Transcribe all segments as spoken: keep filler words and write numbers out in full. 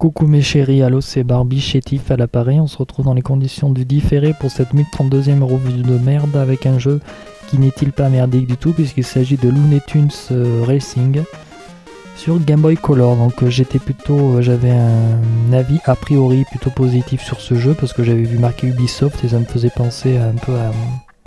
Coucou mes chéris, allô c'est Barbie chez Tiff à l'appareil, on se retrouve dans les conditions du différé pour cette mille trente-deuxième revue de merde avec un jeu qui n'est-il pas merdique du tout puisqu'il s'agit de Looney Tunes euh, Racing sur Game Boy Color. Donc euh, j'étais plutôt, euh, j'avais un avis a priori plutôt positif sur ce jeu parce que j'avais vu marqué Ubisoft et ça me faisait penser un peu à,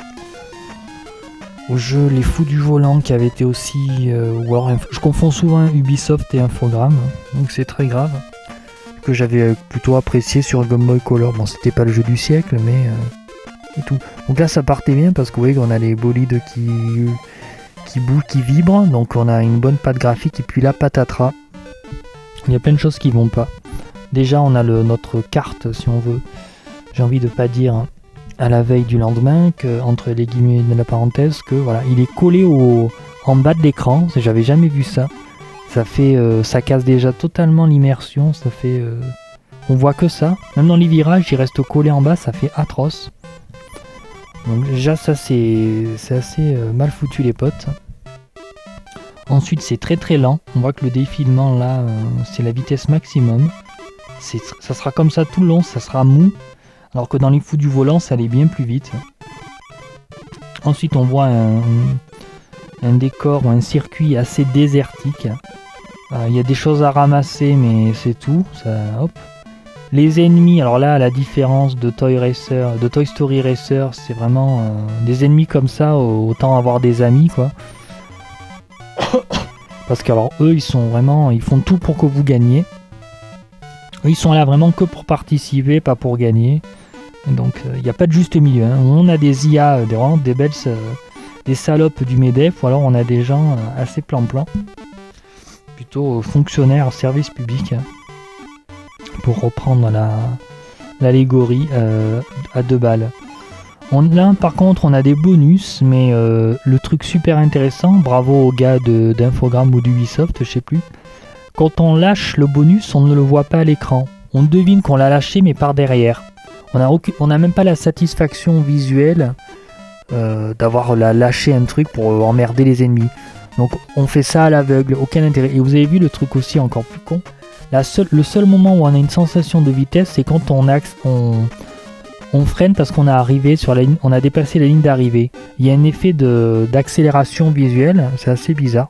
au jeu Les Fous du Volant qui avait été aussi, euh, ou alors je confonds souvent Ubisoft et Infogrames, donc c'est très grave, que j'avais plutôt apprécié sur Game Boy Color. Bon, c'était pas le jeu du siècle, mais euh, et tout. Donc là, ça partait bien parce que vous voyez qu'on a les bolides qui qui bougent, qui vibrent, donc on a une bonne patte graphique et puis la patatras. Il y a plein de choses qui vont pas. Déjà, on a le, notre carte, si on veut. J'ai envie de pas dire à la veille du lendemain que entre les guillemets de la parenthèse que voilà, il est collé au en bas de l'écran. J'avais jamais vu ça. Ça fait, euh, ça casse déjà totalement l'immersion, ça fait, euh, on voit que ça. Même dans les virages, il reste collé en bas, ça fait atroce. Donc déjà ça c'est, c'est assez euh, mal foutu les potes. Ensuite c'est très très lent. On voit que le défilement là, euh, c'est la vitesse maximum. C'est, ça sera comme ça tout le long, ça sera mou. Alors que dans les Fous du Volant, ça allait bien plus vite. Ensuite on voit un, un décor ou un circuit assez désertique. Il euh, y a des choses à ramasser, mais c'est tout. Ça, hop. Les ennemis, alors là, à la différence de Toy Racer, de Toy Story Racer, c'est vraiment euh, des ennemis comme ça, autant avoir des amis, quoi. Parce que alors eux, ils sont vraiment, ils font tout pour que vous gagnez. Eux, ils sont là vraiment que pour participer, pas pour gagner. Donc, il euh, n'y a pas de juste milieu. Hein. On a des I A, des, vraiment, des belles, euh, des salopes du MEDEF, ou alors on a des gens euh, assez plan-plan. Plutôt fonctionnaire, service public, pour reprendre la l'allégorie euh, à deux balles. On, là par contre on a des bonus, mais euh, le truc super intéressant, bravo aux gars de, d'Infogrames ou d'Ubisoft, je sais plus, quand on lâche le bonus on ne le voit pas à l'écran, on devine qu'on l'a lâché mais par derrière. On a, aucun, on a même pas la satisfaction visuelle euh, d'avoir lâché un truc pour emmerder les ennemis. Donc on fait ça à l'aveugle, aucun intérêt. Et vous avez vu le truc aussi encore plus con. La seule, le seul moment où on a une sensation de vitesse, c'est quand on, axe, on, on freine parce qu'on a arrivé sur la ligne, on a dépassé la ligne d'arrivée. Il y a un effet de, d'accélération visuelle, c'est assez bizarre.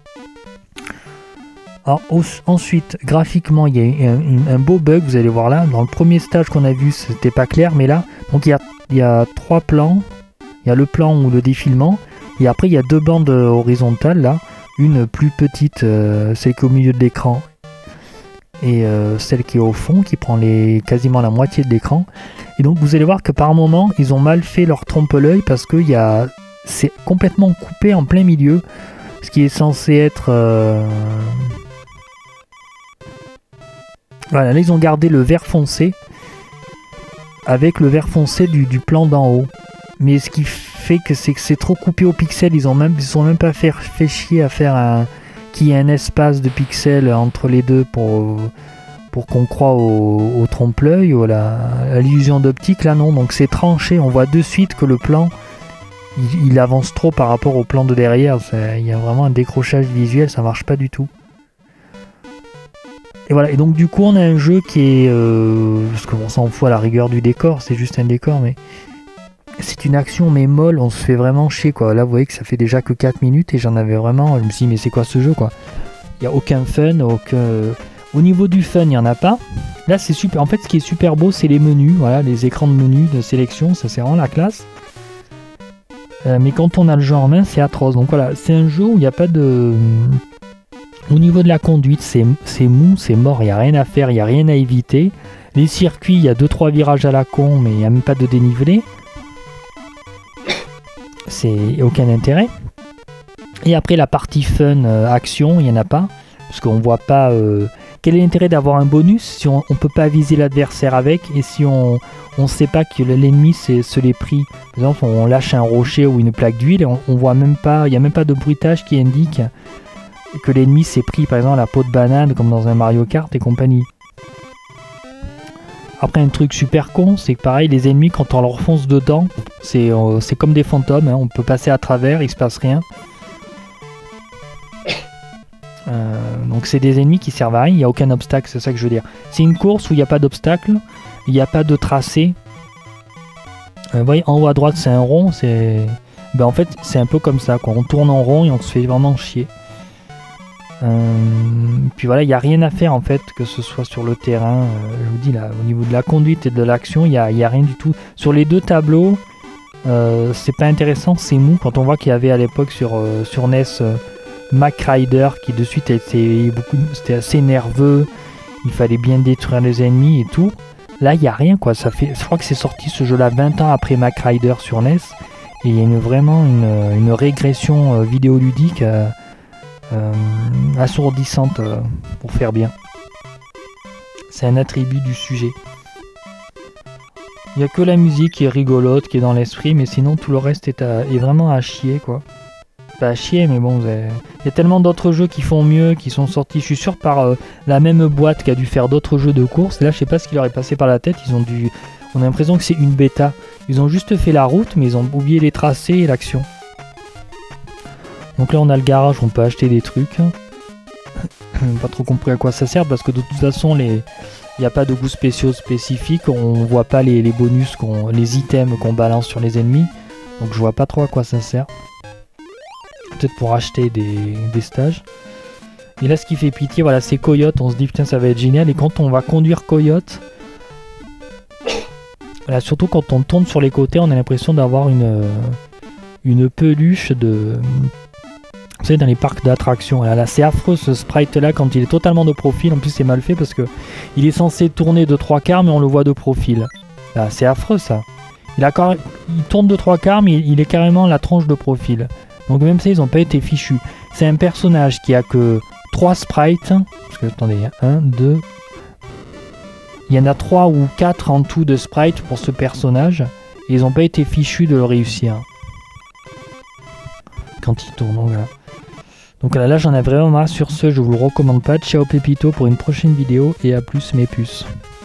Alors, au, ensuite, graphiquement, il y a un, un beau bug, vous allez voir là. Dans le premier stage qu'on a vu, c'était pas clair, mais là, donc il y a, il y a trois plans. Il y a le plan ou le défilement. Et après, il y a deux bandes horizontales, là. Une plus petite, euh, celle qui est au milieu de l'écran, et euh, celle qui est au fond, qui prend les, quasiment la moitié de l'écran. Et donc, vous allez voir que par moment, ils ont mal fait leur trompe-l'œil parce que y a, c'est complètement coupé en plein milieu. Ce qui est censé être... Euh... Voilà, là, ils ont gardé le vert foncé avec le vert foncé du, du plan d'en haut. Mais ce qui fait que c'est que c'est trop coupé aux pixels, ils ont même ils sont même pas fait, fait chier à faire un qu'il y ait un espace de pixels entre les deux pour pour qu'on croie au, au trompe-l'œil ou à la, à l'illusion d'optique. Là non, donc c'est tranché, on voit de suite que le plan il, il avance trop par rapport au plan de derrière. Il y a vraiment un décrochage visuel, ça marche pas du tout. Et voilà, et donc du coup on a un jeu qui est euh, parce qu'on s'en fout à la rigueur du décor, c'est juste un décor, mais c'est une action mais molle, on se fait vraiment chier quoi. Là vous voyez que ça fait déjà que quatre minutes et j'en avais vraiment, je me suis dit mais c'est quoi ce jeu quoi. Il n'y a aucun fun, aucun... au niveau du fun il n'y en a pas. Là c'est super, en fait ce qui est super beau c'est les menus, voilà, les écrans de menus de sélection, ça c'est vraiment la classe. Euh, mais quand on a le jeu en main c'est atroce, donc voilà, c'est un jeu où il n'y a pas de... Au niveau de la conduite c'est, c'est mou, c'est mort, il n'y a rien à faire, il n'y a rien à éviter. Les circuits, il y a deux trois virages à la con mais il n'y a même pas de dénivelé. C'est aucun intérêt. Et après la partie fun, euh, action, il n'y en a pas. Parce qu'on voit pas... Euh, quel est l'intérêt d'avoir un bonus si on ne peut pas viser l'adversaire avec et si on ne sait pas que l'ennemi se l'est pris. Par exemple, on lâche un rocher ou une plaque d'huile et on, on voit même pas... Il n'y a même pas de bruitage qui indique que l'ennemi s'est pris par exemple la peau de banane comme dans un Mario Kart et compagnie. Après un truc super con, c'est que pareil, les ennemis quand on leur fonce dedans, c'est euh, c'est comme des fantômes, hein, on peut passer à travers, il se passe rien. Euh, donc Donc c'est des ennemis qui servent à rien, il n'y a aucun obstacle, c'est ça que je veux dire. C'est une course où il n'y a pas d'obstacle, il n'y a pas de tracé. Euh, vous voyez, en haut à droite c'est un rond, c'est... Ben, en fait c'est un peu comme ça, quoi. On tourne en rond et on se fait vraiment chier. Euh... Puis voilà, il n'y a rien à faire en fait, que ce soit sur le terrain, euh, je vous dis là, au niveau de la conduite et de l'action, il n'y a, a rien du tout. Sur les deux tableaux, euh, c'est pas intéressant, c'est mou. Quand on voit qu'il y avait à l'époque sur, euh, sur N E S euh, Mac Rider qui de suite était beaucoup, c'était assez nerveux, il fallait bien détruire les ennemis et tout. Là il n'y a rien quoi, ça fait, je crois que c'est sorti ce jeu là vingt ans après Mac Rider sur N E S, et il y a une, vraiment une, une régression euh, vidéoludique euh, euh, assourdissante euh, pour faire bien. C'est un attribut du sujet. Il n'y a que la musique qui est rigolote, qui est dans l'esprit, mais sinon tout le reste est, à, est vraiment à chier quoi. Pas à chier, mais bon, il y a tellement d'autres jeux qui font mieux, qui sont sortis, je suis sûr, par euh, la même boîte qui a dû faire d'autres jeux de course. Et là, je sais pas ce qui leur est passé par la tête, ils ont dû... On a l'impression que c'est une bêta. Ils ont juste fait la route, mais ils ont oublié les tracés et l'action. Donc là, on a le garage, on peut acheter des trucs. Pas trop compris à quoi ça sert, parce que de toute façon, les... il n'y a pas de goûts spéciaux spécifiques, on voit pas les, les bonus, qu'on... les items qu'on balance sur les ennemis. Donc je vois pas trop à quoi ça sert. Peut-être pour acheter des, des stages. Et là ce qui fait pitié, voilà, c'est Coyote, on se dit putain ça va être génial, et quand on va conduire Coyote, voilà, surtout quand on tourne sur les côtés, on a l'impression d'avoir une, une peluche de... Vous savez, dans les parcs d'attractions, là, là c'est affreux ce sprite là quand il est totalement de profil, en plus c'est mal fait parce que il est censé tourner de trois quarts mais on le voit de profil. Là c'est affreux ça. Il, a car... il tourne de trois quarts mais il est carrément la tronche de profil. Donc même ça, ils n'ont pas été fichus. C'est un personnage qui a que trois sprites. Parce que, attendez, il y a un, deux... Il y en a trois ou quatre en tout de sprites pour ce personnage. Et ils n'ont pas été fichus de le réussir. Quand il tourne, donc voilà. Donc là, là j'en ai vraiment marre. Sur ce, je vous le recommande pas. Ciao Pépito pour une prochaine vidéo. Et à plus mes puces.